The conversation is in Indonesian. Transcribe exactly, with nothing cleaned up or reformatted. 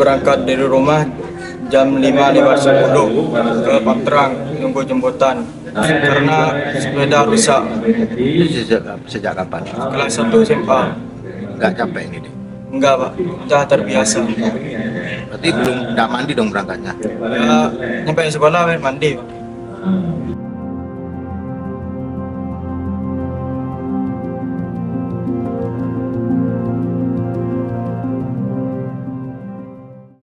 berangkat dari rumah jam lima lewat sepuluh ke Pangterang nunggu jemputan karena sepeda rusak. Sejak, sejak kapan? Kelas satu S M A. Nggak capek ini deh. Enggak Pak, udah terbiasa. Berarti belum nggak mandi dong berangkatnya? Ya, nyampe sekolah mandi.